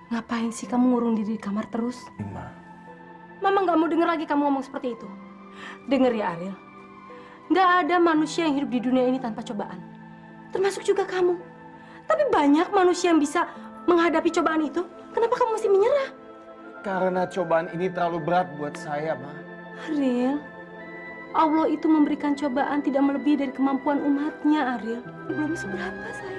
Ngapain sih kamu ngurung diri di kamar terus? Ma. Mama nggak mau denger lagi kamu ngomong seperti itu. Dengar ya, Ariel. Nggak ada manusia yang hidup di dunia ini tanpa cobaan. Termasuk juga kamu. Tapi banyak manusia yang bisa menghadapi cobaan itu. Kenapa kamu mesti menyerah? Karena cobaan ini terlalu berat buat saya, Ma. Ariel, Allah itu memberikan cobaan tidak melebihi dari kemampuan umatnya, Ariel. Belum seberapa, sayang.